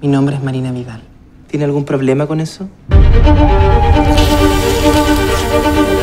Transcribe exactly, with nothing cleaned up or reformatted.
Mi nombre es Marina Vidal. ¿Tiene algún problema con eso?